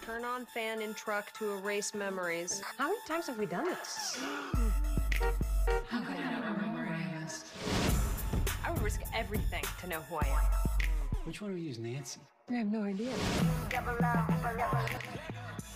Turn on fan in truck to erase memories. How many times have we done this? How could I not remember any of this? I would risk everything to know who I am. Which one of you is Nancy? I have no idea.